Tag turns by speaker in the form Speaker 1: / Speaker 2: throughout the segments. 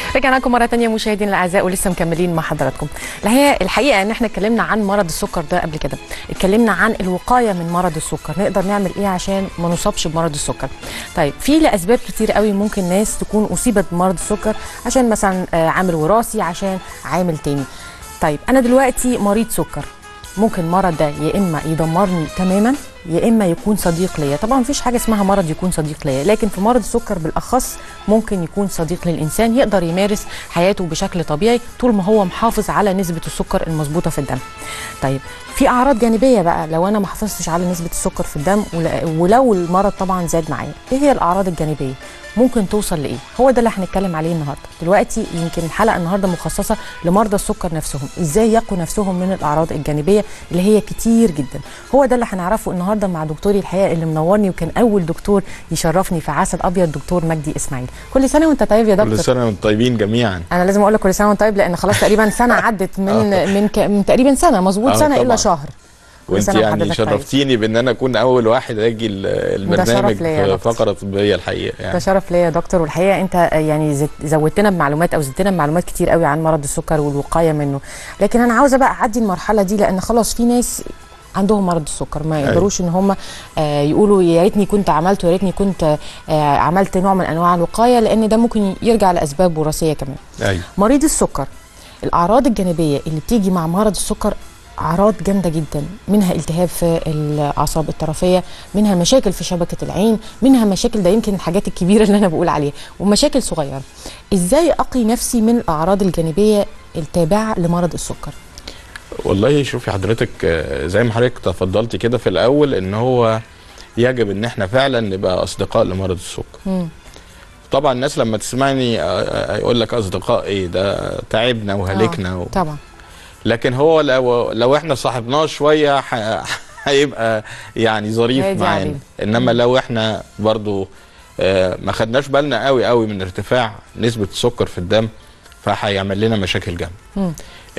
Speaker 1: رجعنا لكم مره ثانيه مشاهدينا الاعزاء ولسه مكملين مع حضراتكم. الحقيقه ان احنا اتكلمنا عن مرض السكر ده قبل كده، اتكلمنا عن الوقايه من مرض السكر، نقدر نعمل ايه عشان ما نصابش بمرض السكر. طيب في لاسباب كتير قوي ممكن ناس تكون اصيبت بمرض السكر، عشان مثلا عامل وراثي، عشان عامل تاني. طيب انا دلوقتي مريض سكر، ممكن المرض ده يا اما يدمرني تماما يا اما يكون صديق ليا. طبعا مفيش حاجه اسمها مرض يكون صديق ليا، لكن في مرض السكر بالاخص ممكن يكون صديق للانسان، يقدر يمارس حياته بشكل طبيعي طول ما هو محافظ على نسبه السكر المظبوطه في الدم. طيب في اعراض جانبيه بقى لو انا ما حافظتش على نسبه السكر في الدم، ولو المرض طبعا زاد معايا، ايه هي الاعراض الجانبيه؟ ممكن توصل لايه؟ هو ده اللي هنتكلم عليه النهارده. دلوقتي يمكن الحلقه النهارده مخصصه لمرضى السكر نفسهم، ازاي يقوا نفسهم من الاعراض الجانبيه اللي هي كتير جدا. هو ده اللي هنعرفه النهارده مع دكتوري الحقيقه اللي منورني، وكان اول دكتور يشرفني في عسل ابيض، دكتور مجدي اسماعيل. كل سنه وانت طيب يا دكتور.
Speaker 2: كل سنه وانتم طيبين جميعا.
Speaker 1: انا لازم اقول لك كل سنه وانت طيب، لان خلاص تقريبا سنه عدت من تقريبا سنه، مظبوط سنه الا شهر.
Speaker 2: وانت يعني شرفتيني بان انا اكون اول واحد اجي البرنامج في فقره طبيه الحقيقه يعني.
Speaker 1: ده شرف ليا يا دكتور، والحقيقه انت يعني زودتنا بمعلومات او زدتنا بمعلومات كتير قوي عن مرض السكر والوقايه منه. لكن انا عاوزه بقى اعدي المرحله دي، لان خلاص في ناس عندهم مرض السكر ما يقدروش ان هم يقولوا يا ريتني كنت عملت ويا ريتني كنت عملت نوع من انواع الوقايه، لان ده ممكن يرجع لاسباب وراثيه كمان.
Speaker 2: أيوة.
Speaker 1: مريض السكر الاعراض الجانبيه اللي بتيجي مع مرض السكر اعراض جامده جدا، منها التهاب في الاعصاب الطرفيه، منها مشاكل في شبكه العين، منها مشاكل، ده يمكن الحاجات الكبيره اللي انا بقول عليها، ومشاكل صغيره. ازاي اقي نفسي من الاعراض الجانبيه التابعه لمرض السكر؟
Speaker 2: والله شوفي حضرتك، زي ما حضرتك تفضلتي كده في الاول، ان هو يجب ان احنا فعلا نبقى اصدقاء لمرض السكر. طبعا الناس لما تسمعني يقول لك اصدقاء ايه ده، تعبنا وهلكنا
Speaker 1: طبعا.
Speaker 2: لكن هو لو احنا صاحبناه شويه هيبقى يعني ظريف معانا، انما لو احنا برضو ما خدناش بالنا قوي من ارتفاع نسبه السكر في الدم، فهيعمل لنا مشاكل جامده.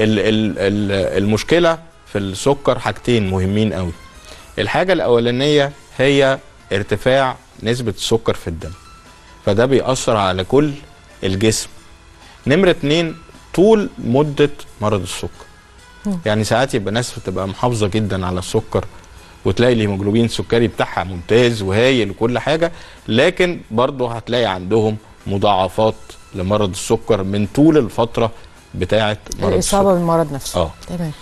Speaker 2: المشكله في السكر حاجتين مهمين قوي. الحاجه الاولانيه هي ارتفاع نسبه السكر في الدم، فده بيأثر على كل الجسم. نمره 2 طول مده مرض السكر. يعني ساعات يبقى ناس بتبقى محافظه جدا على السكر، وتلاقي الهيموجلوبين السكري بتاعها ممتاز وهايل وكل حاجه، لكن برضه هتلاقي عندهم مضاعفات لمرض السكر من طول الفتره بتاعه مرض
Speaker 1: الاصابه بالمرض نفسه.
Speaker 2: تمام.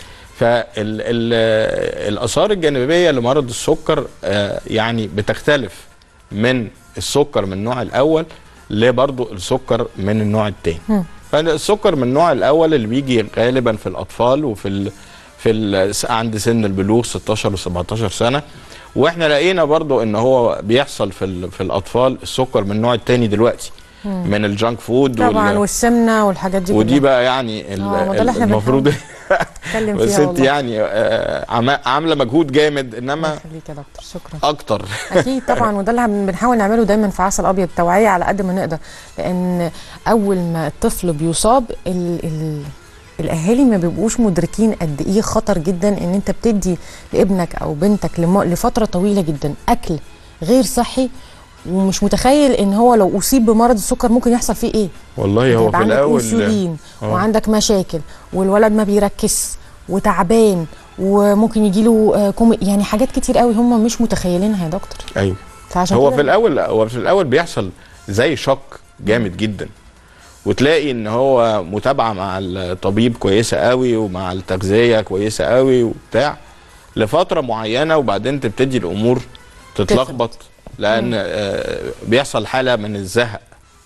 Speaker 2: فالاثار الجانبيه لمرض السكر يعني بتختلف من السكر من النوع الاول لبرضه السكر من النوع الثاني. فالسكر من النوع الاول اللي بيجي غالبا في الاطفال وفي عند سن البلوغ 16 و17 سنه، واحنا لقينا برضو ان هو بيحصل في الاطفال السكر من النوع الثاني دلوقتي من الجانك فود
Speaker 1: طبعا والسمنه والحاجات دي
Speaker 2: ودي بقى يعني المفروض بس انت يعني عامله مجهود جامد، انما
Speaker 1: خليك يا دكتور. شكرا.
Speaker 2: اكتر
Speaker 1: اكيد طبعا، وده اللي بنحاول نعمله دايما في عسل ابيض، توعيه على قد ما نقدر، لان اول ما الطفل بيصاب الاهالي ما بيبقوش مدركين قد ايه خطر جدا ان انت بتدي لابنك او بنتك لفتره طويله جدا اكل غير صحي، ومش متخيل ان هو لو اصيب بمرض السكر ممكن يحصل فيه ايه.
Speaker 2: والله هو في الاول
Speaker 1: انسولين وعندك مشاكل، والولد ما بيركزش وتعبان، وممكن يجي له يعني حاجات كتير قوي هم مش متخيلينها يا دكتور.
Speaker 2: ايوه.
Speaker 1: فعشان
Speaker 2: هو في الاول بيحصل زي شوك جامد جدا، وتلاقي ان هو متابعه مع الطبيب كويسه قوي ومع التغذيه كويسه قوي وبتاع لفتره معينه، وبعدين تبتدي الامور تتلخبط لان بيحصل حاله من الزهق.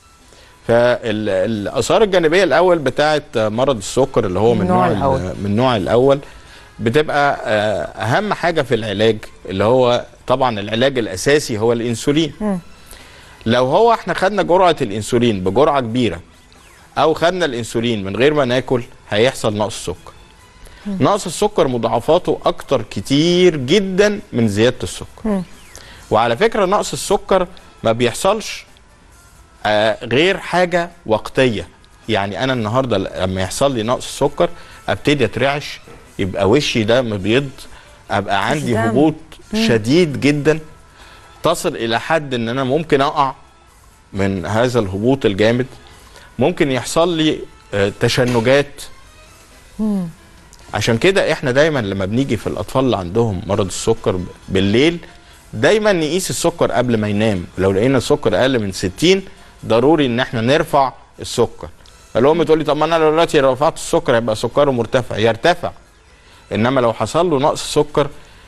Speaker 2: فالاثار الجانبيه الاول بتاعه مرض السكر اللي هو من النوع الاول بتبقى اهم حاجه في العلاج، اللي هو طبعا العلاج الاساسي هو الانسولين. لو هو احنا خدنا جرعه الانسولين بجرعه كبيره او خدنا الانسولين من غير ما ناكل، هيحصل نقص سكر. نقص السكر مضاعفاته اكتر كتير جدا من زياده السكر. وعلى فكره نقص السكر ما بيحصلش غير حاجه وقتيه. يعني انا النهارده لما يحصل لي نقص السكر ابتدي اترعش، يبقى وشي ده مبيض، ابقى عندي هبوط شديد جدا تصل الى حد ان انا ممكن اقع من هذا الهبوط الجامد، ممكن يحصل لي تشنجات. عشان كده احنا دايما لما بنيجي في الاطفال اللي عندهم مرض السكر بالليل دايما نقيس السكر قبل ما ينام. لو لقينا السكر اقل من 60 ضروري ان احنا نرفع السكر. الام تقول لي طب ما انا لو دلوقتي رفعت السكر هيبقى سكره مرتفع. يرتفع، انما لو حصل له نقص سكر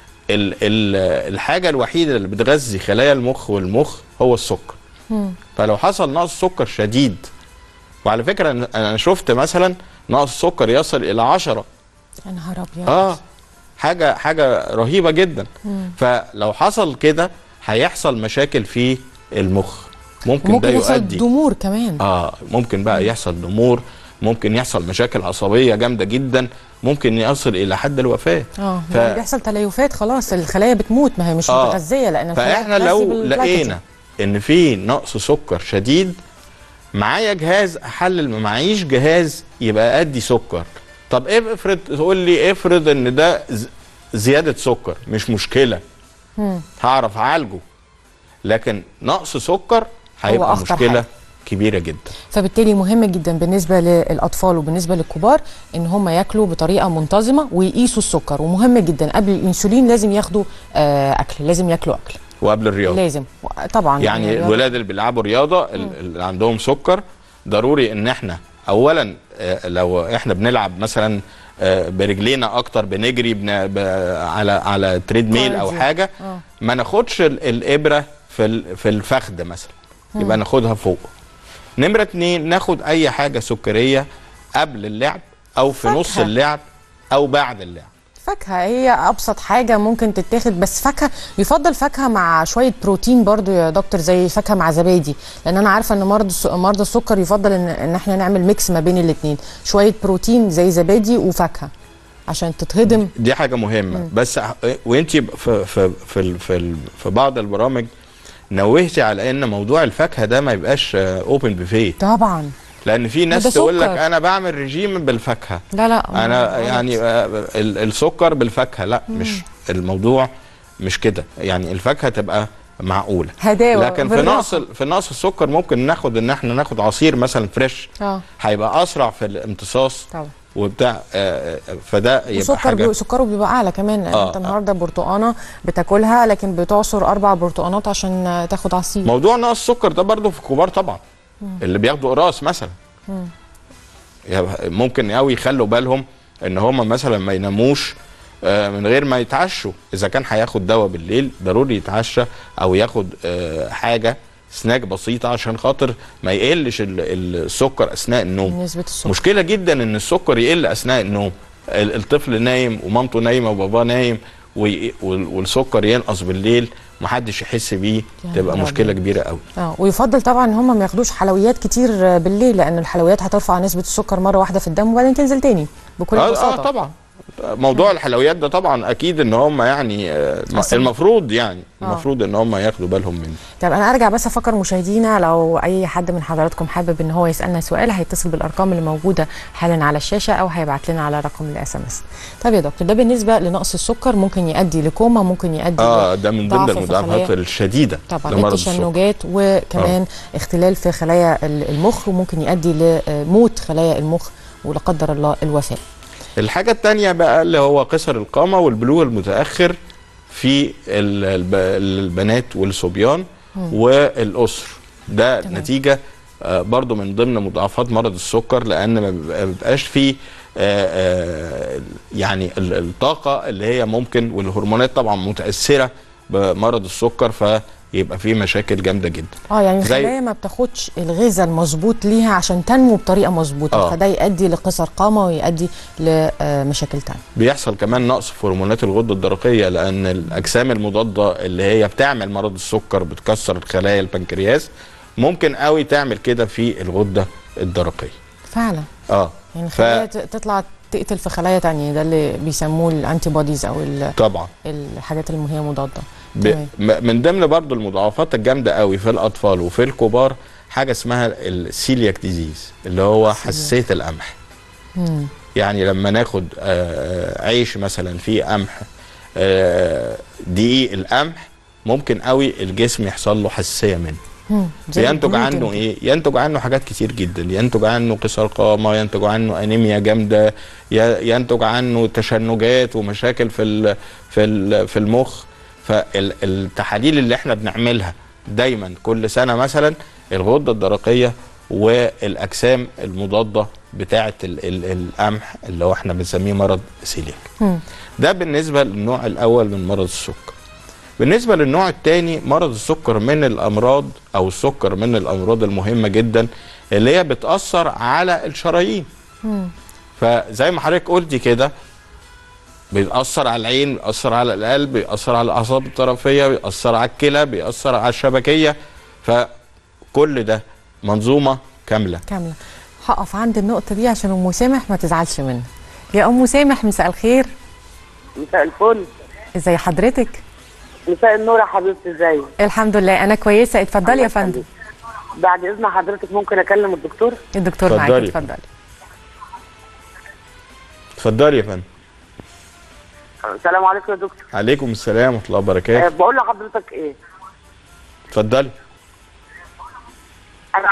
Speaker 2: الحاجه الوحيده اللي بتغذي خلايا المخ والمخ هو السكر. فلو حصل نقص سكر شديد، وعلى فكره انا شفت مثلا نقص سكر يصل الى 10.
Speaker 1: يا نهار ابيض.
Speaker 2: حاجه رهيبه جدا. فلو حصل كده هيحصل مشاكل في المخ، ممكن ده
Speaker 1: يحصل
Speaker 2: يؤدي
Speaker 1: ضمور كمان.
Speaker 2: ممكن بقى يحصل ضمور، ممكن يحصل مشاكل عصبيه جامده جدا، ممكن يصل الى حد الوفاه.
Speaker 1: بيحصل تليفات، خلاص الخلايا بتموت، ما هي مش متغذيه لان
Speaker 2: فاحنا لو لقينا ان في نقص سكر شديد معايا جهاز احلل، ما معيش جهاز يبقى ادي سكر. طب افرض تقول لي افرض ان ده زياده سكر، مش مشكله، هعرف اعالجه. لكن نقص سكر هيبقى مشكله كبيره جدا.
Speaker 1: فبالتالي مهم جدا بالنسبه للاطفال وبالنسبه للكبار ان هم ياكلوا بطريقه منتظمه ويقيسوا السكر. ومهم جدا قبل الانسولين لازم ياخدوا اكل، لازم ياكلوا اكل.
Speaker 2: وقبل الرياضه
Speaker 1: لازم طبعا.
Speaker 2: يعني الولاد اللي بيلعبوا رياضه اللي عندهم سكر ضروري ان احنا اولا لو احنا بنلعب مثلا برجلينا اكتر، بنجري على تريد ميل او حاجه، ما ناخدش الابره في الفخذ مثلا، يبقى ناخدها فوق. نمره 2 ناخد اي حاجه سكريه قبل اللعب او في نص اللعب او بعد اللعب.
Speaker 1: فاكهه هي ابسط حاجه ممكن تتاخد، بس فاكهه يفضل فاكهه مع شويه بروتين برضو يا دكتور، زي فاكهه مع زبادي، لان انا عارفه ان مرضى السكر يفضل ان احنا نعمل ميكس ما بين الاثنين، شويه بروتين زي زبادي وفاكهه عشان تتهضم.
Speaker 2: دي حاجه مهمه. بس وانت في بعض البرامج نوهتي على ان موضوع الفاكهه ده ما يبقاش اوبن بوفيه.
Speaker 1: طبعا،
Speaker 2: لان في ناس تقول لك انا بعمل رجيم بالفاكهه.
Speaker 1: لا
Speaker 2: انا يعني السكر بالفاكهه، لا مش الموضوع مش كده. يعني الفاكهه تبقى معقوله
Speaker 1: هداوه،
Speaker 2: لكن في نقص السكر ممكن ناخد ان احنا ناخد عصير مثلا فريش، هيبقى اسرع في الامتصاص
Speaker 1: طبعا
Speaker 2: وبتاع. فده يبقى حاجه
Speaker 1: سكره بيبقى اعلى كمان. انت النهارده برتقانه بتاكلها لكن بتعصر 4 برتقانات عشان تاخد عصير.
Speaker 2: موضوع نقص السكر ده برضو في الكبار طبعا. اللي بياخدوا قراص مثلا ممكن قوي يخلوا بالهم ان هم مثلا ما يناموش من غير ما يتعشوا. اذا كان هياخد دواء بالليل ضروري يتعشى او ياخد حاجه سناك بسيطه عشان خاطر ما يقلش السكر اثناء النوم.
Speaker 1: نسبه السكر
Speaker 2: مشكله جدا ان السكر يقل اثناء النوم. الطفل نايم ومامته نايمه وباباه نايم والسكر ينقص بالليل محدش يحس بيه، تبقى مشكله كبيره قوي.
Speaker 1: ويفضل طبعا ان هم ما ياخدوش حلويات كتير بالليل، لان الحلويات هترفع نسبه السكر مره واحده في الدم وبعدين تنزل تاني بكل بساطه.
Speaker 2: طبعا موضوع الحلويات ده طبعا اكيد ان هم يعني المفروض ان هم ياخدوا بالهم منه.
Speaker 1: طب انا ارجع بس افكر مشاهدينا، لو اي حد من حضراتكم حابب ان هو يسالنا سؤال هيتصل بالارقام اللي موجوده حالا على الشاشه او هيبعت لنا على رقم الاس ام اس. طب يا دكتور، ده بالنسبه لنقص السكر ممكن يؤدي لكوما، ممكن يؤدي
Speaker 2: ده من ضمن المضاعفات الشديده
Speaker 1: طبعا، التشنجات وكمان اختلال في خلايا المخ، وممكن يؤدي لموت خلايا المخ ولا قدر الله الوفاه.
Speaker 2: الحاجة التانية بقى اللي هو قصر القامة والبلوغ المتأخر في البنات والصبيان والأسر. ده تمام. نتيجة برضو من ضمن مضاعفات مرض السكر، لأن ما بيبقاش فيه يعني الطاقة اللي هي ممكن، والهرمونات طبعا متأثرة بمرض السكر، يبقى فيه مشاكل جامده جدا.
Speaker 1: يعني الخلايا ما بتاخدش الغذاء المظبوط ليها عشان تنمو بطريقه مظبوطه، فده يؤدي لقصر قامه ويؤدي لمشاكل ثانيه.
Speaker 2: بيحصل كمان نقص في هرمونات الغده الدرقيه، لان الاجسام المضاده اللي هي بتعمل مرض السكر بتكسر خلايا البنكرياس، ممكن قوي تعمل كده في الغده الدرقيه.
Speaker 1: فعلا يعني الخلايا تطلع تقتل في خلايا ثانيه، ده اللي بيسموه الانتي بوديز او
Speaker 2: طبعا
Speaker 1: الحاجات اللي هي مضاده.
Speaker 2: من ضمن برضو المضاعفات الجامده قوي في الاطفال وفي الكبار حاجه اسمها السيلياك ديزيز، اللي هو حساسيه القمح. يعني لما ناخد عيش مثلا فيه قمح، دقيق القمح، ممكن قوي الجسم يحصل له حساسيه منه. بينتج عنه ايه؟ ينتج عنه حاجات كتير جدا، ينتج عنه قصر قامه، ينتج عنه انيميا جامده، ينتج عنه تشنجات ومشاكل في المخ. فالتحاليل اللي احنا بنعملها دايما كل سنه مثلا الغده الدرقيه والاجسام المضاده بتاعه القمح اللي هو احنا بنسميه مرض سيلياك. ده بالنسبه للنوع الاول من مرض السكر. بالنسبه للنوع الثاني مرض السكر من الامراض او السكر من الامراض المهمه جدا اللي هي بتاثر على الشرايين. فزي ما حضرتك قلتي كده بيأثر على العين، بيأثر على القلب، بيأثر على الاعصاب الطرفيه، بيأثر على الكلى، بيأثر على الشبكيه. فكل ده منظومه كامله.
Speaker 1: هقف عند النقطه دي عشان ام سامح ما تزعلش منها. يا ام سامح مساء الخير.
Speaker 3: مساء الفل.
Speaker 1: ازي حضرتك؟
Speaker 3: مساء النور يا حبيبتي، ازيك؟
Speaker 1: الحمد لله انا كويسه. اتفضلي يا فندم.
Speaker 3: بعد اذن حضرتك ممكن اكلم الدكتور؟
Speaker 1: الدكتور معاك، اتفضلي.
Speaker 2: اتفضلي يا فندم.
Speaker 3: السلام عليكم يا دكتور.
Speaker 2: عليكم السلام ورحمه الله وبركاته.
Speaker 3: بقول لحضرتك ايه؟
Speaker 2: اتفضلي.
Speaker 3: انا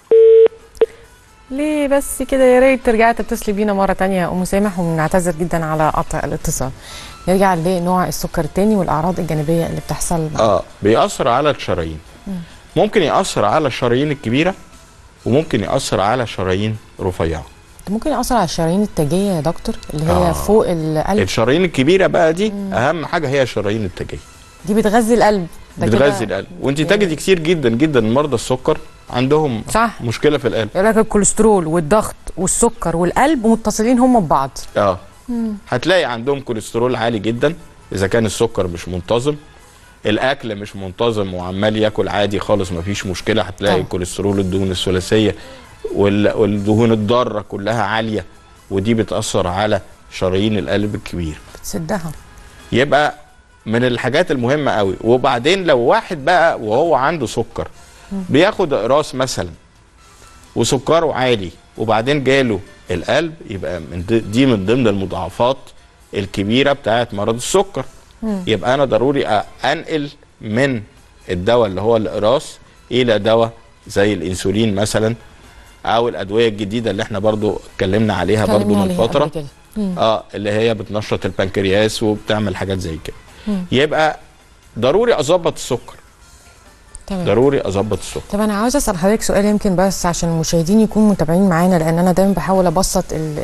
Speaker 1: ليه بس كده؟ يا ريت ترجعي تتصلي بينا مره ثانيه يا ام سامح، وبنعتذر جدا على قطع الاتصال. نرجع لنوع السكر الثاني والاعراض الجانبيه اللي بتحصل.
Speaker 2: بيأثر على الشرايين. ممكن يأثر على الشرايين الكبيره وممكن يأثر على شرايين رفيعه.
Speaker 1: ممكن يأثر على الشرايين التاجيه يا دكتور اللي هي فوق القلب.
Speaker 2: الشرايين الكبيره بقى دي اهم حاجه هي الشرايين التاجيه.
Speaker 1: دي بتغذي القلب.
Speaker 2: بتغذي القلب، وانت تجدي كتير جدا جدا مرضى السكر عندهم
Speaker 1: صح
Speaker 2: مشكله في القلب.
Speaker 1: يقول لك الكوليسترول والضغط والسكر والقلب متصلين هم ببعض.
Speaker 2: هتلاقي عندهم كوليسترول عالي جدا اذا كان السكر مش منتظم، الاكل مش منتظم وعمال ياكل عادي خالص مفيش مشكله، هتلاقي الكوليسترول الدهون الثلاثيه والدهون الضاره كلها عاليه، ودي بتاثر على شرايين القلب الكبير،
Speaker 1: بتسدها.
Speaker 2: يبقى من الحاجات المهمه قوي. وبعدين لو واحد بقى وهو عنده سكر بياخد اقراص مثلا وسكره عالي وبعدين جاله القلب، يبقى دي من ضمن المضاعفات الكبيره بتاعت مرض السكر. يبقى انا ضروري انقل من الدواء اللي هو الاقراص الى دواء زي الانسولين مثلا، او الادويه الجديده اللي احنا برضو اتكلمنا عليها برضو من فتره، اللي هي بتنشط البنكرياس وبتعمل حاجات زي كده. يبقى ضروري اظبط السكر.
Speaker 1: تمام.
Speaker 2: ضروري اظبط السكر.
Speaker 1: طب انا عاوزه اسال حضرتك سؤال يمكن بس عشان المشاهدين يكونوا متابعين معانا، لان انا دايما بحاول ابسط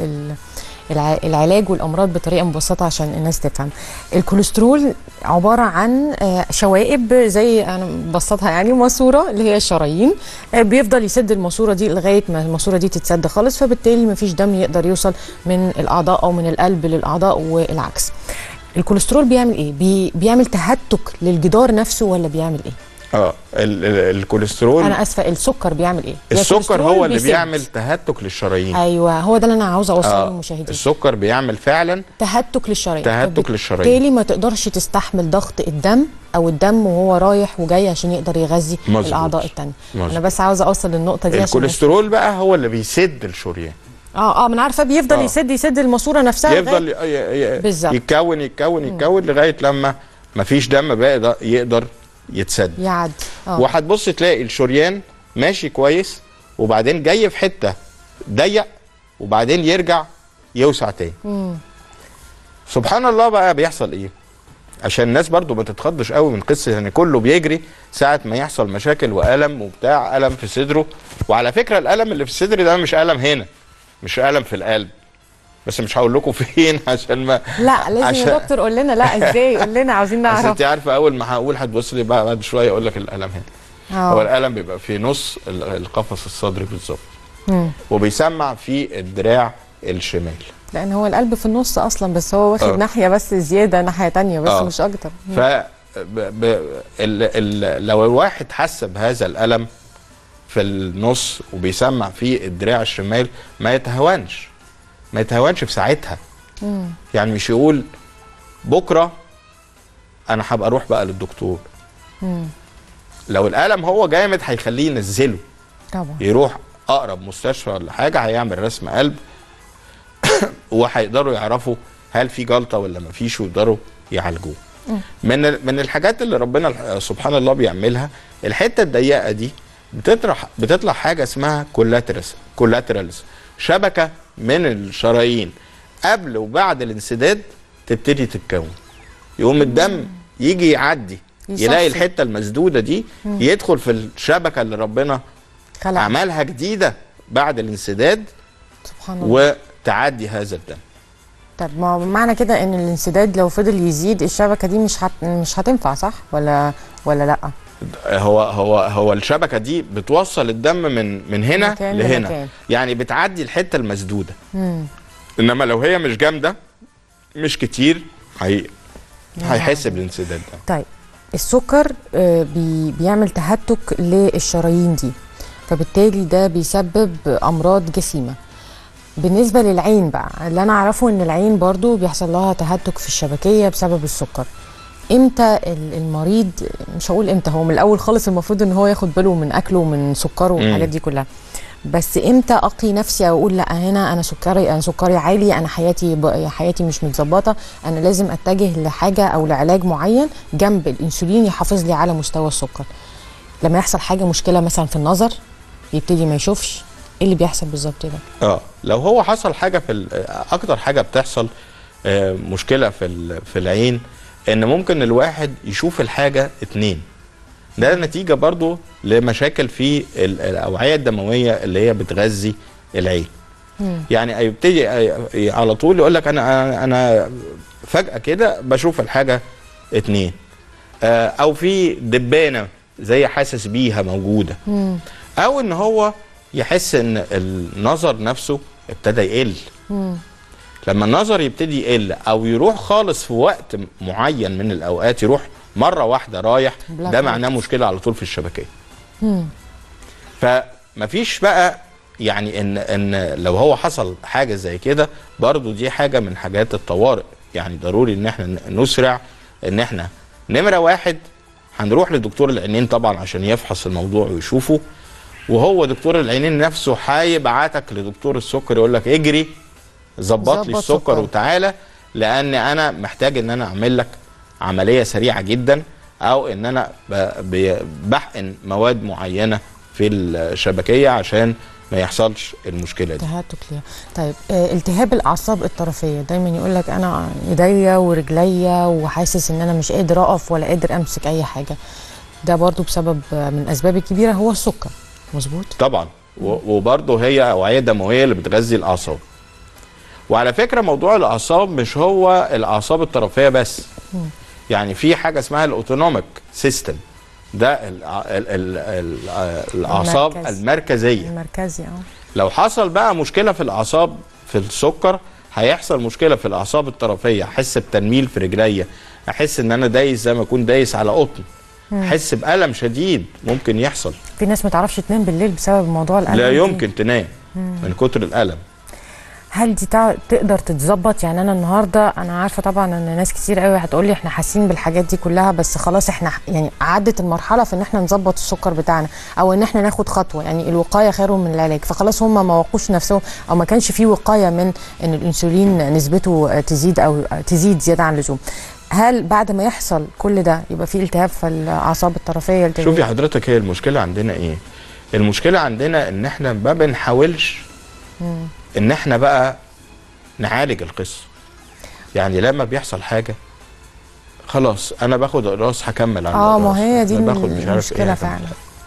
Speaker 1: العلاج والامراض بطريقه مبسطه عشان الناس تفهم. الكوليسترول عباره عن شوائب زي انا ببسطها يعني ماسوره اللي هي الشرايين، بيفضل يسد الماسوره دي لغايه ما الماسوره دي تتسد خالص، فبالتالي ما فيش دم يقدر يوصل من الاعضاء او من القلب للاعضاء والعكس. الكوليسترول بيعمل ايه؟ بيعمل تهتك للجدار نفسه ولا بيعمل ايه؟
Speaker 2: الكوليسترول،
Speaker 1: انا اسفه، السكر بيعمل ايه؟
Speaker 2: السكر هو اللي بيعمل تهتك للشرايين.
Speaker 1: ايوه هو ده اللي انا عاوزه اوصله للمشاهدين.
Speaker 2: السكر بيعمل فعلا
Speaker 1: تهتك للشرايين،
Speaker 2: بالتالي
Speaker 1: ما تقدرش تستحمل ضغط الدم او الدم وهو رايح وجاي عشان يقدر يغذي الاعضاء الثانيه. انا بس عاوزه اوصل للنقطه دي.
Speaker 2: الكوليسترول بقى هو اللي بيسد الشريان.
Speaker 1: ما انا عارفه بيفضل يسد الماسوره نفسها،
Speaker 2: يفضل يتكون لغايه لما ما فيش دم بقى يقدر يتسد
Speaker 1: يعدي.
Speaker 2: وهتبص تلاقي الشريان ماشي كويس وبعدين جاي في حته ضيق وبعدين يرجع يوسع تاني. سبحان الله. بقى بيحصل ايه؟ عشان الناس برضو ما تتخضش قوي من قصه ان كله بيجري ساعه ما يحصل مشاكل والم وبتاع، الم في صدره. وعلى فكره الالم اللي في الصدر ده مش الم هنا، مش الم في القلب، بس مش هقول لكم فين عشان ما
Speaker 1: لا لازم يا دكتور قول لنا. لا ازاي؟ قول لنا عاوزين نعرف.
Speaker 2: انت عارفه اول ما هقول هتبص لي بقى بعد شويه اقول لك الالم هنا. هو الالم بيبقى في نص القفص الصدري بالظبط، وبيسمع في الدراع الشمال،
Speaker 1: لان هو القلب في النص اصلا، بس هو واخد ناحيه بس زياده، ناحيه ثانيه بس مش اكتر.
Speaker 2: لو الواحد حس بهذا الالم في النص وبيسمع في الدراع الشمال ما يتهونش في ساعتها. يعني مش يقول بكره انا هبقى اروح بقى للدكتور. لو الالم هو جامد هيخليه ينزله
Speaker 1: طبعا،
Speaker 2: يروح اقرب مستشفى ولا حاجه، هيعمل رسم قلب وهيقدروا يعرفوا هل في جلطه ولا ما فيش ويقدروا يعالجوه. من الحاجات اللي ربنا سبحان الله بيعملها الحته الضيقه دي بتطلع حاجه اسمها كولاترالز، شبكه من الشرايين قبل وبعد الانسداد تبتدي تتكون. يقوم الدم يجي يعدي يلاقي الحته المسدوده دي، يدخل في الشبكه اللي ربنا عملها جديده بعد الانسداد، سبحان الله، وتعدي هذا الدم.
Speaker 1: طب ما معنى كده ان الانسداد لو فضل يزيد الشبكه دي مش هتنفع، صح ولا لا؟
Speaker 2: هو الشبكه دي بتوصل الدم من هنا لهنا لمكان. يعني بتعدي الحته المسدوده. انما لو هي مش جامده مش كتير هيحس بالانسداد ده.
Speaker 1: طيب السكر بيعمل تهتك للشرايين دي، فبالتالي ده بيسبب امراض جسيمه. بالنسبه للعين بقى، اللي انا اعرفه ان العين برضو بيحصل لها تهتك في الشبكيه بسبب السكر. امتى المريض، مش هقول امتى، هو من الاول خالص المفروض ان هو ياخد باله من اكله ومن سكره والحاجات دي كلها، بس امتى اقي نفسي او اقول لا هنا انا سكري عالي، انا حياتي مش متظبطه، انا لازم اتجه لحاجه او لعلاج معين جنب الانسولين يحافظ لي على مستوى السكر؟ لما يحصل حاجه مشكله مثلا في النظر يبتدي ما يشوفش، ايه اللي بيحصل بالظبط ده؟
Speaker 2: لو هو حصل حاجه في اكتر حاجه بتحصل مشكله في العين، ان ممكن الواحد يشوف الحاجه اتنين. ده نتيجه برضو لمشاكل في الاوعيه الدمويه اللي هي بتغذي العين. يعني يبتدي على طول يقول لك انا فجاه كده بشوف الحاجه اتنين، او في دبانه زي حاسس بيها موجوده، او ان هو يحس ان النظر نفسه ابتدى يقل. لما النظر يبتدي يقل او يروح خالص في وقت معين من الاوقات، يروح مره واحده رايح، ده معناه مشكله على طول في الشبكيه. فمفيش بقى يعني ان لو هو حصل حاجه زي كده، برضو دي حاجه من حاجات الطوارئ. يعني ضروري ان احنا نسرع، ان احنا نمره واحد هنروح لدكتور العينين طبعا عشان يفحص الموضوع ويشوفه، وهو دكتور العينين نفسه هيبعتك لدكتور السكر يقول لك اجري ظبط لي السكر وتعالى، لان انا محتاج ان انا اعمل لك عمليه سريعه جدا، او ان انا بحقن مواد معينه في الشبكيه عشان ما يحصلش المشكله دي.
Speaker 1: تهتك ليها. طيب التهاب الاعصاب الطرفيه، دايما يقول لك انا ايديا ورجليا وحاسس ان انا مش قادر اقف ولا قادر امسك اي حاجه، ده برضو بسبب من الاسباب الكبيره هو السكر، مظبوط؟
Speaker 2: طبعا. وبرضه هي اوعيه دمويه اللي بتغذي الاعصاب. وعلى فكره موضوع الاعصاب مش هو الاعصاب الطرفيه بس، يعني في حاجه اسمها الاوتونوميك سيستم، ده الاعصاب المركزيه. لو حصل بقى مشكله في الاعصاب في السكر، هيحصل مشكله في الاعصاب الطرفيه، احس بتنميل في رجليا، احس ان انا دايس زي ما اكون دايس على قطن، احس بالم شديد ممكن يحصل.
Speaker 1: في ناس ما تعرفش تنام بالليل بسبب موضوع الالم.
Speaker 2: لا يمكن تنام من كتر الالم.
Speaker 1: هل دي تقدر تتظبط؟ يعني انا النهارده انا عارفه طبعا ان ناس كتير قوي هتقول لي احنا حاسين بالحاجات دي كلها، بس خلاص احنا يعني عدت المرحله في ان احنا نظبط السكر بتاعنا، او ان احنا ناخد خطوه، يعني الوقايه خير من العلاج، فخلاص هم ما وقوش نفسهم او ما كانش في وقايه من ان الانسولين نسبته تزيد او تزيد زياده عن اللزوم. هل بعد ما يحصل كل ده يبقى في التهاب في الاعصاب الطرفيه؟
Speaker 2: شوفي حضرتك، هي المشكله عندنا ايه؟ المشكله عندنا ان احنا ما بنحاولش ان احنا بقى نعالج القصه. يعني لما بيحصل حاجه خلاص انا باخد اقراص هكمل على الاقراص،
Speaker 1: ما هي دي
Speaker 2: المشكله فعلا.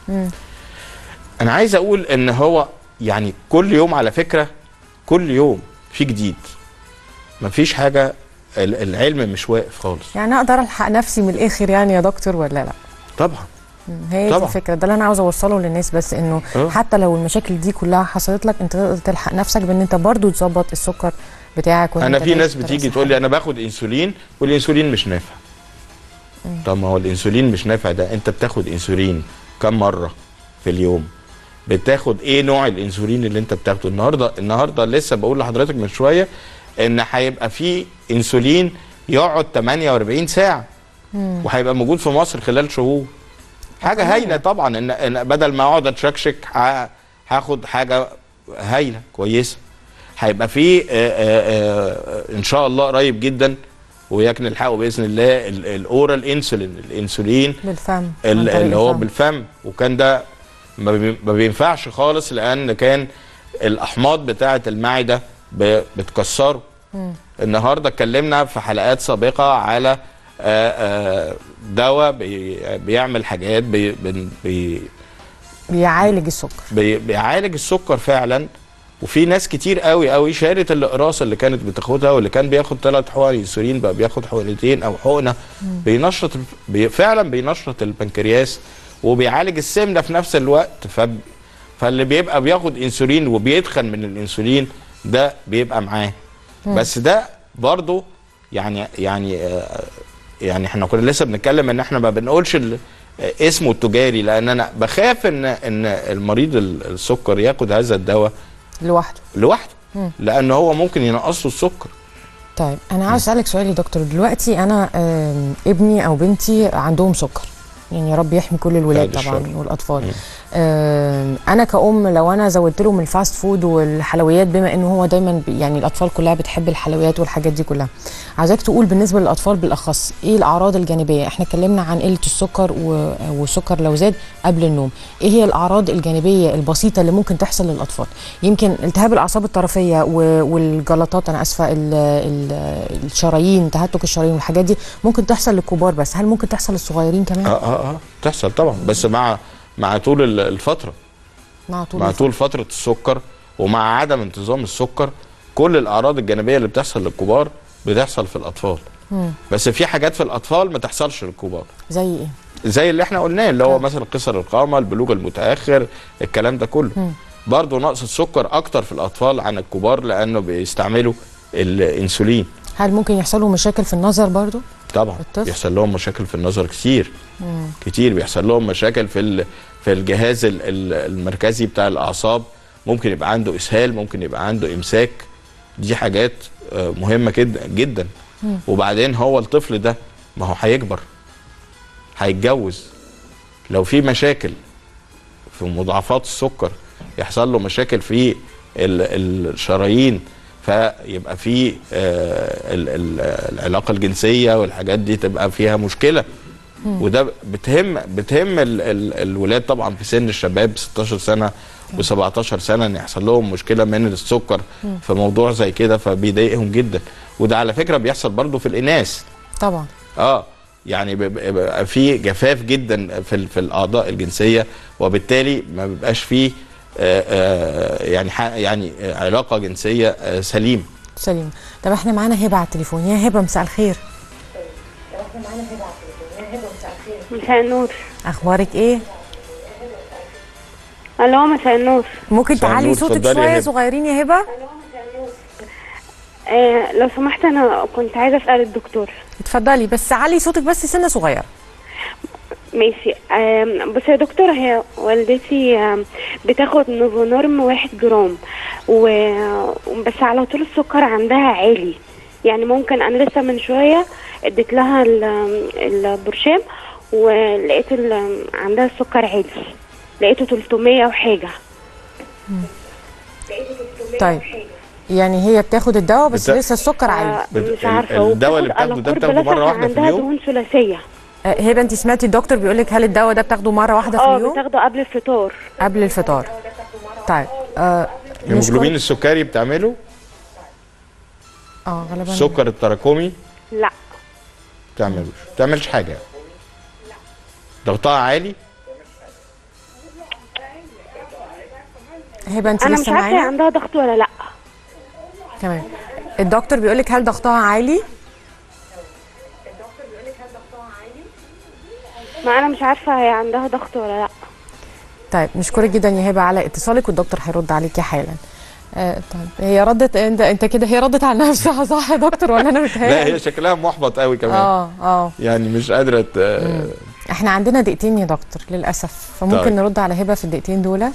Speaker 2: انا عايز اقول ان هو يعني كل يوم، على فكره كل يوم في جديد، مفيش حاجه، العلم مش واقف خالص.
Speaker 1: يعني اقدر الحق نفسي من الاخر يعني يا دكتور ولا لا؟
Speaker 2: طبعا.
Speaker 1: هي دي الفكره، ده اللي انا عاوزه اوصله للناس، بس انه حتى لو المشاكل دي كلها حصلت لك، انت تقدر تلحق نفسك بان انت برضو تظبط السكر بتاعك.
Speaker 2: انا في ناس بتيجي تقول لي انا باخد انسولين والانسولين مش نافع. طب ما هو الانسولين مش نافع ده، انت بتاخد انسولين كم مره في اليوم؟ بتاخد ايه نوع الانسولين اللي انت بتاخده؟ النهارده لسه بقول لحضرتك من شويه ان هيبقى في انسولين يقعد 48 ساعه وهيبقى موجود في مصر خلال شهور. حاجه هايله طبعا، ان بدل ما اقعد اتشكشك هاخد حاجه هايله كويسه. هيبقى في ان شاء الله قريب جدا وياك نلحقه باذن الله الاورال انسولين، الانسولين
Speaker 1: بالفم
Speaker 2: اللي هو بالفم، وكان ده ما بينفعش خالص، لان كان الاحماض بتاعه المعده بتكسره. النهارده اتكلمنا في حلقات سابقه على دواء بيعمل حاجات
Speaker 1: بيعالج السكر.
Speaker 2: بيعالج السكر فعلا. وفي ناس كتير قوي قوي شالت الاقراص اللي كانت بتاخدها، واللي كان بياخد 3 حقن انسولين بقى بياخد حقنتين او حقنه. بينشط فعلا بينشط البنكرياس وبيعالج السمنه في نفس الوقت. فاللي بيبقى بياخد انسولين وبيتخن من الانسولين ده بيبقى معاه. بس ده برضو يعني احنا كنا لسه بنتكلم ان احنا ما بنقولش اسمه التجاري، لان انا بخاف ان المريض السكر ياخد هذا الدواء لوحده لان هو ممكن ينقص له السكر.
Speaker 1: طيب انا عاوز اسالك سؤال يا دكتور. دلوقتي انا ابني او بنتي عندهم سكر، يعني يا رب يحمي كل الولاد طبعا والاطفال. انا كأم لو انا زودت لهم الفاست فود والحلويات، بما انه هو دايما يعني الاطفال كلها بتحب الحلويات والحاجات دي كلها، عايزاك تقول بالنسبه للاطفال بالاخص ايه الاعراض الجانبيه؟ احنا اتكلمنا عن قله السكر والسكر لو زاد قبل النوم، ايه هي الاعراض الجانبيه البسيطه اللي ممكن تحصل للاطفال؟ يمكن التهاب الاعصاب الطرفيه والجلطات، انا اسفه، الشرايين، تهتك الشرايين والحاجات دي ممكن تحصل للكبار، بس هل ممكن تحصل للصغيرين كمان؟
Speaker 2: تحصل طبعا، بس مع طول الفترة، مع طول فترة السكر ومع عدم انتظام السكر. كل الأعراض الجانبية اللي بتحصل للكبار بتحصل في الأطفال. بس في حاجات في الأطفال ما تحصلش للكبار.
Speaker 1: زي إيه؟
Speaker 2: زي اللي احنا قلناه، اللي هو مثلا قصر القامة، البلوغ المتأخر، الكلام ده كله. برضه نقص السكر أكتر في الأطفال عن الكبار لأنه بيستعملوا الإنسولين.
Speaker 1: هل ممكن يحصل لهم مشاكل في النظر برضه؟
Speaker 2: طبعا يحصل لهم مشاكل في النظر كتير. كتير بيحصل لهم مشاكل في الجهاز المركزي بتاع الاعصاب. ممكن يبقى عنده اسهال، ممكن يبقى عنده امساك. دي حاجات مهمه جدا جدا. وبعدين هو الطفل ده ما هو هيكبر، هيتجوز، لو في مشاكل في مضاعفات السكر يحصل له مشاكل في الشرايين، فيبقى في العلاقه الجنسيه والحاجات دي تبقى فيها مشكله. وده بتهم الولاد طبعا في سن الشباب 16 سنه و17 سنه ان يحصل لهم مشكله من السكر في موضوع زي كده، فبيضايقهم جدا. وده على فكره بيحصل برضو في الاناث طبعا. يعني بيبقى في جفاف جدا في الاعضاء الجنسيه، وبالتالي ما بيبقاش فيه يعني علاقه جنسيه سليمه.
Speaker 1: طب احنا معانا هبه على التليفون. يا هبه مساء الخير.
Speaker 4: مساء النور.
Speaker 1: اخبارك ايه؟
Speaker 4: الو مساء النور.
Speaker 1: ممكن تعلي صوتك شويه صغيرين يا هبه؟
Speaker 4: لو سمحت انا كنت عايزه اسال الدكتور.
Speaker 1: اتفضلي، بس علي صوتك بس سنه صغيره.
Speaker 4: ماشي. بص يا دكتور، هي والدتي بتاخد نوفونورم 1 جرام بس على طول السكر عندها عالي. يعني ممكن انا لسه من شويه اديت لها البرشام ولقيت عندها السكر عالي، لقيته 300 وحاجه.
Speaker 1: طيب يعني هي بتاخد الدواء بس لسه السكر عالي.
Speaker 4: مش عارفه.
Speaker 2: الدواء اللي بتاخده مره واحده في اليوم؟
Speaker 4: عندها دهون ثلاثيه.
Speaker 1: هبه انت سمعتي الدكتور بيقول لك هل الدواء ده بتاخده مره واحده في اليوم؟
Speaker 4: بتاخده قبل الفطار.
Speaker 1: قبل الفطار. طيب
Speaker 2: الهيموجلوبين السكري بتعمله؟
Speaker 1: غالبا.
Speaker 2: السكر التراكمي؟
Speaker 4: لا
Speaker 2: بتعملش حاجه. لا. ضغطها عالي؟
Speaker 1: هبه انت
Speaker 4: انا
Speaker 1: لسه
Speaker 4: مش عارفه عندها ضغط ولا لا.
Speaker 1: تمام. الدكتور بيقول لك هل ضغطها عالي؟
Speaker 4: ما انا مش عارفه هي عندها ضغط ولا لا.
Speaker 1: طيب نشكرك جدا يا هبه على اتصالك، والدكتور هيرد عليكي حالا. طيب هي ردت، انت كده هي ردت على نفسها صح يا دكتور ولا انا متهيألي؟
Speaker 2: لا هي شكلها محبط قوي كمان. يعني مش قادره
Speaker 1: احنا عندنا دقيقتين يا دكتور للاسف، فممكن طيب نرد على هبه في الدقيقتين دولت.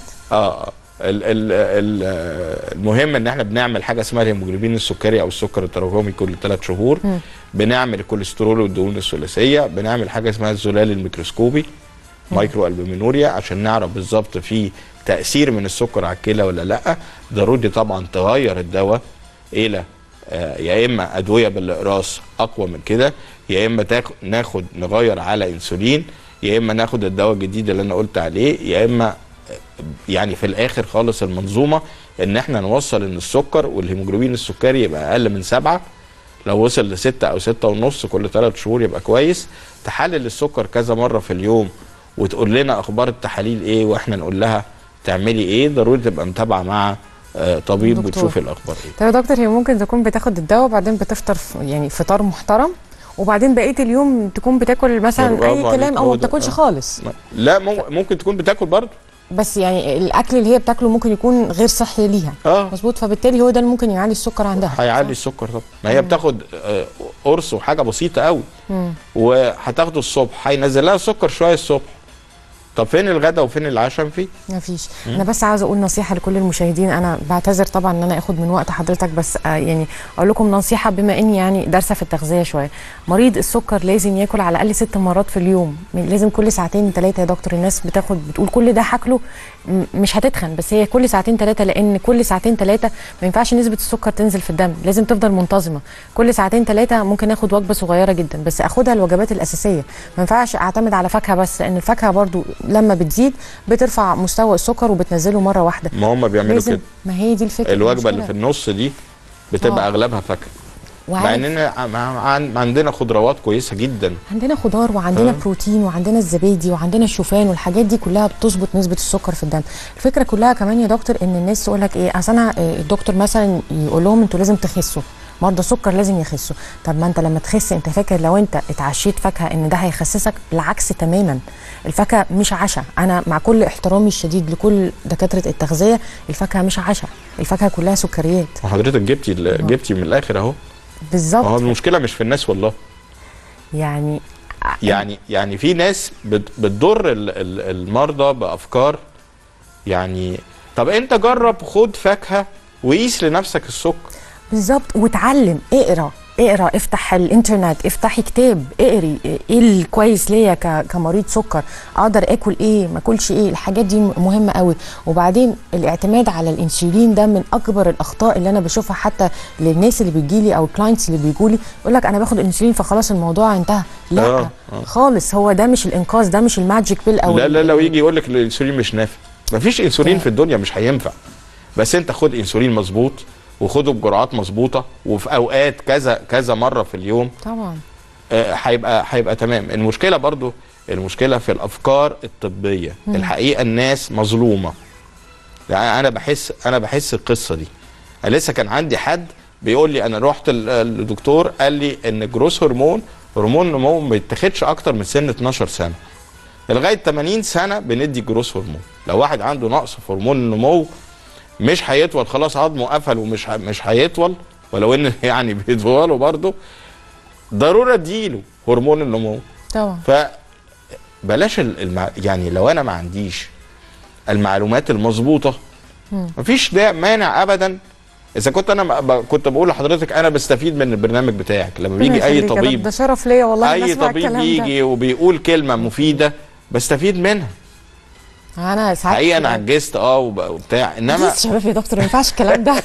Speaker 2: المهم ان احنا بنعمل حاجه اسمها الهيموجلوبين السكري او السكر التراكمي كل 3 شهور. بنعمل الكوليسترول والدهون الثلاثيه، بنعمل حاجه اسمها الزلال الميكروسكوبي مايكرو البومينوريا عشان نعرف بالظبط في تاثير من السكر على الكلى ولا لا. ضروري طبعا تغير الدواء الى يا اما ادويه بالاقراص اقوى من كده، يا اما نغير على انسولين، يا اما ناخد الدواء الجديد اللي انا قلت عليه، يا اما يعني في الاخر خالص المنظومه ان احنا نوصل ان السكر والهيموجلوبين السكري يبقى اقل من 7. لو وصل ل6 او 6.5 كل 3 شهور يبقى كويس. تحلل السكر كذا مره في اليوم وتقول لنا اخبار التحاليل ايه واحنا نقول لها تعملي ايه. ضروري تبقى متابعه مع طبيب وتشوف الاخبار ايه.
Speaker 1: طيب يا دكتور، هي ممكن تكون بتاخد الدواء وبعدين بتفطر يعني فطار محترم، وبعدين بقيه اليوم تكون بتاكل مثلا اي كلام او ما بتاكلش خالص؟
Speaker 2: لا، ممكن تكون بتاكل برضه،
Speaker 1: بس يعني الاكل اللي هي بتاكله ممكن يكون غير صحي ليها. مظبوط. فبالتالي هو ده اللي ممكن يعلي السكر عندها.
Speaker 2: هيعلي السكر طبعا. ما هي بتاخد قرص وحاجه بسيطه قوي وهتاخده الصبح، هينزل لها السكر شويه الصبح. طب فين الغدا وفين العشاء؟
Speaker 1: مفيش. انا بس عاوزه اقول نصيحه لكل المشاهدين. انا بعتذر طبعا ان انا اخد من وقت حضرتك، بس يعني اقول لكم نصيحه بما اني يعني دارسه في التغذيه شويه. مريض السكر لازم ياكل على الاقل 6 مرات في اليوم، لازم كل 2 3 يا دكتور. الناس بتقول كل ده هاكله مش هتتخن، بس هي كل 2 3، لان كل 2 3 ما ينفعش نسبه السكر تنزل في الدم، لازم تفضل منتظمه. كل 2 3 ممكن اخد وجبه صغيره جدا، بس اخدها الوجبات الاساسيه. ما ينفعش اعتمد على فاكهه بس، لان الفاكهه برضو لما بتزيد بترفع مستوى السكر وبتنزله مره واحده.
Speaker 2: ما هم بيعملوا كده.
Speaker 1: ما هي دي الفكره.
Speaker 2: الوجبه اللي في النص دي بتبقى اغلبها فاكهه، مع اننا عندنا خضروات كويسه جدا.
Speaker 1: عندنا خضار وعندنا بروتين وعندنا الزبادي وعندنا الشوفان، والحاجات دي كلها بتظبط نسبه السكر في الدم. الفكره كلها كمان يا دكتور ان الناس تقول لك ايه، اصل انا الدكتور مثلا يقول لهم انتوا لازم تخسوا، مرضى السكر لازم يخسوا. طب ما انت لما تخس انت فاكر لو انت اتعشيت فاكهه ان ده هيخسسك؟ بالعكس تماما. الفاكهه مش عشاء. انا مع كل احترامي الشديد لكل دكاتره التغذيه، الفاكهه مش عشاء، الفاكهه كلها سكريات.
Speaker 2: وحضرتك جبتي من الاخر اهو.
Speaker 1: بالظبط.
Speaker 2: هو المشكله مش في الناس والله. يعني في ناس بتضر المرضى بافكار. يعني طب انت جرب خد فاكهه وقيس لنفسك السكر.
Speaker 1: بالظبط. واتعلم، اقرا، افتح الانترنت، افتحي كتاب، اقري ايه الكويس ليا كمريض سكر، اقدر اكل ايه، ما اكلش ايه. الحاجات دي مهمه قوي. وبعدين الاعتماد على الانسولين ده من اكبر الاخطاء اللي انا بشوفها حتى للناس اللي بتجيلي او الكلاينتس اللي بيجولي، يقول لك انا باخد انسولين فخلاص الموضوع انتهى. لا خالص، هو ده مش الانقاذ، ده مش الماجيك بيل. او
Speaker 2: لا لو يجي يقول لك الانسولين مش نافع، مفيش انسولين في الدنيا مش هينفع، بس انت خد انسولين مظبوط وخده بجرعات مظبوطه وفي اوقات كذا مره في اليوم طبعا. هيبقى تمام. المشكله في الافكار الطبيه. الحقيقه الناس مظلومه. يعني انا بحس القصه دي. انا لسه كان عندي حد بيقول لي انا رحت للدكتور قال لي ان الجروس هرمون النمو ما بيتاخدش اكتر من سن 12 سنه. لغايه 80 سنه بندي جروس هرمون. لو واحد عنده نقص في هرمون النمو مش هيطول، خلاص عظمه قفل ومش هيطول، ولو ان يعني بيطولوا برضه، ضروره اديله هرمون النمو طبعا. فبلاش يعني لو انا ما عنديش المعلومات المظبوطه مفيش ده مانع ابدا. اذا كنت انا كنت بقول لحضرتك انا بستفيد من البرنامج بتاعك لما بيجي اي طبيب،
Speaker 1: ده شرف ليا والله.
Speaker 2: اي طبيب يجي وبيقول كلمه مفيده بستفيد منها.
Speaker 1: انا ساعات
Speaker 2: حقيقه انا عجزت وبتاع، انما
Speaker 1: شباب يا دكتور ما ينفعش الكلام ده.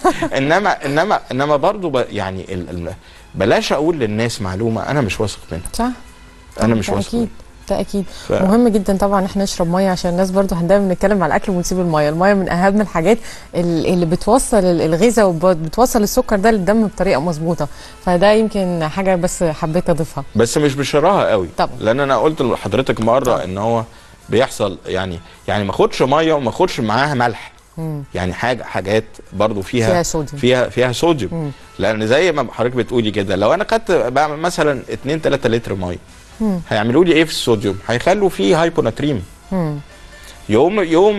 Speaker 2: انما برضه يعني بلاش اقول للناس معلومه انا مش واثق منها.
Speaker 1: صح.
Speaker 2: انا مش واثق منها.
Speaker 1: ده اكيد. مهم جدا طبعا احنا نشرب ميه، عشان الناس برضو دايما بنتكلم على الاكل ونسيب الميه. الميه من اهم الحاجات اللي بتوصل الغذاء وبتوصل السكر ده للدم بطريقه مظبوطه. فده يمكن حاجه بس حبيت اضيفها،
Speaker 2: بس مش بشراها قوي
Speaker 1: طبعا.
Speaker 2: لان انا قلت لحضرتك مره ان هو بيحصل يعني ما اخدش ميه وما اخدش معاها ملح. يعني حاجات برضو فيها صوديوم. فيها صوديوم. لان زي ما حضرتك بتقولي كده، لو انا خدت مثلا 2-3 لتر ميه هيعملوا لي ايه في الصوديوم؟ هيخلوا فيه هايبوناتريم. يوم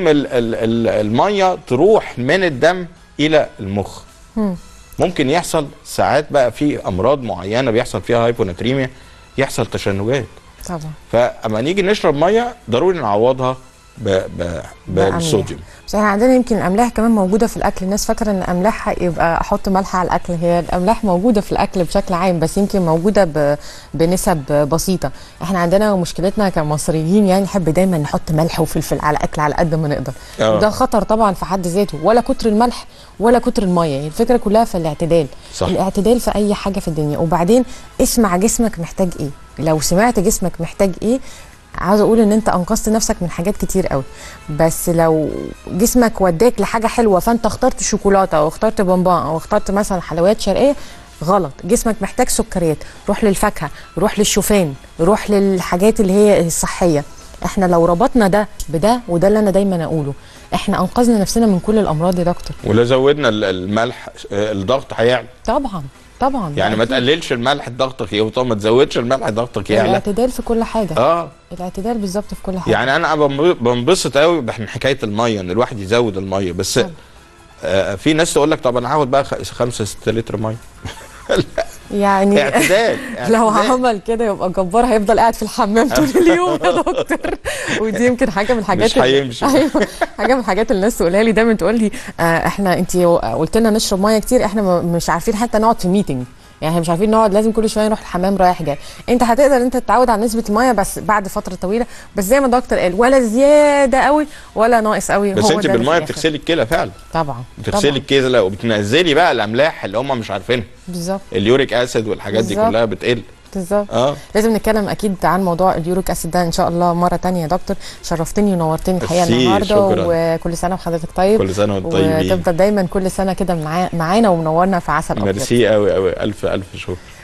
Speaker 2: الميه تروح من الدم الى المخ. ممكن يحصل ساعات بقى في امراض معينه بيحصل فيها هايبوناتريميا، يحصل تشنجات طبعا. فاما نيجي نشرب ميه ضروري نعوضها بالصوديوم.
Speaker 1: بس احنا عندنا يمكن الاملاح كمان موجوده في الاكل. الناس فاكره ان املاح يبقى احط ملح على الاكل. هي الاملاح موجوده في الاكل بشكل عام، بس يمكن موجوده بنسب بسيطه. احنا عندنا مشكلتنا كمصريين يعني نحب دايما نحط ملح وفلفل على الاكل على قد ما نقدر. ده خطر طبعا في حد ذاته، ولا كتر الملح ولا كتر الميه. الفكره كلها في الاعتدال. صح. الاعتدال في اي حاجه في الدنيا. وبعدين اسمع جسمك محتاج ايه. لو سمعت جسمك محتاج ايه عاوزه اقول ان انت انقذت نفسك من حاجات كتير قوي. بس لو جسمك وداك لحاجه حلوه فانت اخترت شوكولاته او اخترت بونبون او اخترت مثلا حلويات شرقيه، غلط. جسمك محتاج سكريات، روح للفاكهه، روح للشوفان، روح للحاجات اللي هي الصحيه. احنا لو ربطنا ده بده، وده اللي انا دايما اقوله، احنا انقذنا نفسنا من كل الامراض يا دكتور.
Speaker 2: ولو زودنا الملح الضغط هيعلى.
Speaker 1: طبعا طبعا.
Speaker 2: يعني ما تقللش الملح ضغطك يوطى، ما تزودش الملح ضغطك يعلى.
Speaker 1: الاعتدال في كل حاجه. الاعتدال بالظبط في كل حاجه.
Speaker 2: يعني انا بنبسط قوي من حكايه الميه، ان الواحد يزود الميه، بس في ناس تقول لك طب انا هاخد بقى 5-6 لتر ميه.
Speaker 1: يعني
Speaker 2: اعتدال.
Speaker 1: لو عمل كده يبقى جبار، هيفضل قاعد في الحمام طول اليوم يا دكتور. ودي يمكن حاجه من الحاجات
Speaker 2: مش هيمشي.
Speaker 1: ايوه، حاجه من الحاجات اللي الناس تقولها لي دايما، تقول لي احنا انت قلت لنا نشرب ميه كتير، احنا مش عارفين حتى نقعد في ميتنج، يعني احنا مش عارفين نقعد، لازم كل شويه نروح الحمام رايح جاي. انت هتقدر انت تتعود على نسبه الميه بس بعد فتره طويله، بس زي ما الدكتور قال، ولا زياده قوي ولا ناقص قوي.
Speaker 2: بس انت بالميه بتغسلي الكلى فعلا.
Speaker 1: طبعا
Speaker 2: بتغسلي الكلى وبتنزلي بقى الاملاح اللي هم مش عارفينها.
Speaker 1: بالظبط.
Speaker 2: اليوريك اسيد والحاجات دي كلها بتقل.
Speaker 1: بالظبط. لازم نتكلم اكيد عن موضوع اليوريك اسيد ده ان شاء الله مره ثانيه يا دكتور. شرفتني ونورتني الحقيقه النهارده.
Speaker 2: شكرا.
Speaker 1: وكل سنه وحضرتك طيب.
Speaker 2: كل سنه وانت طيبين.
Speaker 1: وتفضل دايما كل سنه كده معانا ومنورنا في عسل ابيض.
Speaker 2: ميرسي قوي قوي، الف الف شكر.